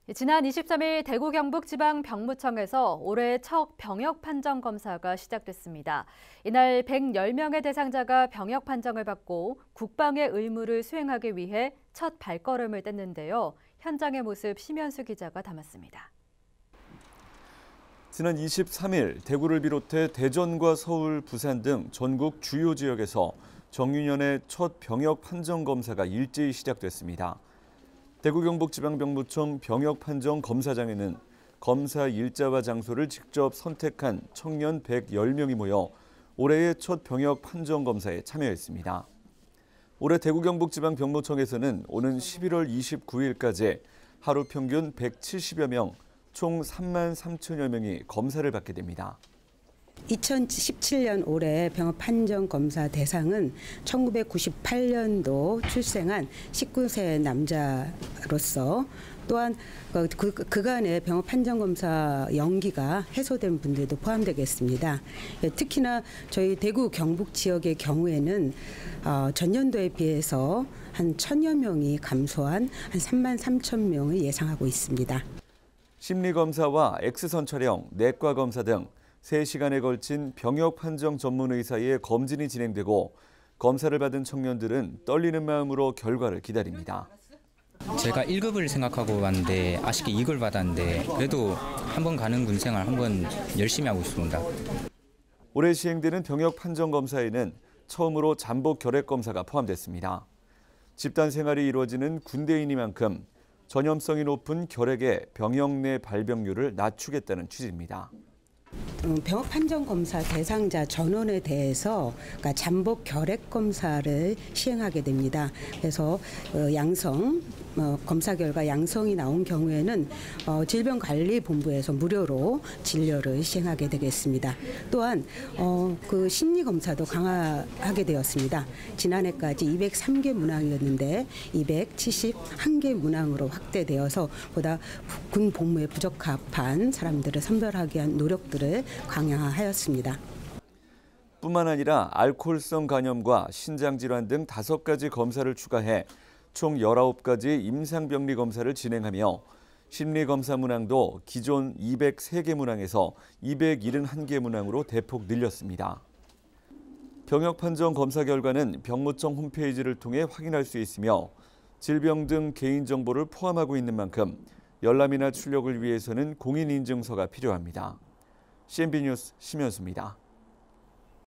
지난 23일 대구 경북지방병무청에서 올해 첫 병역 판정 검사가 시작됐습니다. 이날 110명의 대상자가 병역 판정을 받고 국방의 의무를 수행하기 위해 첫 발걸음을 뗐는데요. 현장의 모습 심현수 기자가 담았습니다. 지난 23일 대구를 비롯해 대전과 서울, 부산 등 전국 주요 지역에서 정유년의 첫 병역 판정 검사가 일제히 시작됐습니다. 대구 경북지방병무청 병역판정검사장에는 검사 일자와 장소를 직접 선택한 청년 110명이 모여 올해의 첫 병역판정검사에 참여했습니다. 올해 대구 경북지방병무청에서는 오는 11월 29일까지 하루 평균 170여 명, 총 3만 3천여 명이 검사를 받게 됩니다. 2017년 올해 병역 판정 검사 대상은 1998년도 출생한 19세 남자로서 또한 그간의 병역 판정 검사 연기가 해소된 분들도 포함되겠습니다. 특히나 저희 대구 경북 지역의 경우에는 전년도에 비해서 한 1,000여 명이 감소한 한 3만 3천 명을 예상하고 있습니다. 심리검사와 X선 촬영, 내과 검사 등 3시간에 걸친 병역 판정 전문 의사의 검진이 진행되고 검사를 받은 청년들은 떨리는 마음으로 결과를 기다립니다. 제가 1급을 생각하고 왔는데 아쉽게 2급을 받았는데 그래도 한번 가는 군 생활 한번 열심히 하고 있습니다. 올해 시행되는 병역 판정 검사에는 처음으로 잠복 결핵 검사가 포함됐습니다. 집단 생활이 이루어지는 군대이니만큼 전염성이 높은 결핵의 병역 내 발병률을 낮추겠다는 취지입니다. 병역 판정 검사 대상자 전원에 대해서 그러니까 잠복 결핵 검사를 시행하게 됩니다. 그래서 양성 검사 결과 양성이 나온 경우에는 질병관리본부에서 무료로 진료를 시행하게 되겠습니다. 또한 그 심리 검사도 강화하게 되었습니다. 지난해까지 203개 문항이었는데 271개 문항으로 확대되어서 보다 군 복무에 부적합한 사람들을 선별하기 위한 노력들을 강화하였습니다. 뿐만 아니라 알코올성 간염과 신장질환 등 5가지 검사를 추가해 총 19가지 임상병리 검사를 진행하며 심리검사 문항도 기존 203개 문항에서 271개 문항으로 대폭 늘렸습니다. 병역판정 검사 결과는 병무청 홈페이지를 통해 확인할 수 있으며 질병 등 개인정보를 포함하고 있는 만큼 열람이나 출력을 위해서는 공인인증서가 필요합니다. CNB 뉴스 심현수입니다.